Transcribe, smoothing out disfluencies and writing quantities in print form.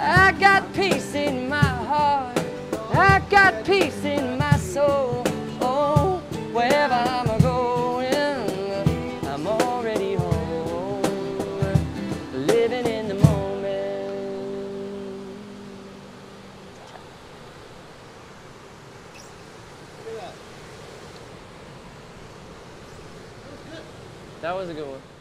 I got peace in my heart. I got peace in my soul. Oh, wherever I'm going, I'm already home. Living in the moment. That was a good one.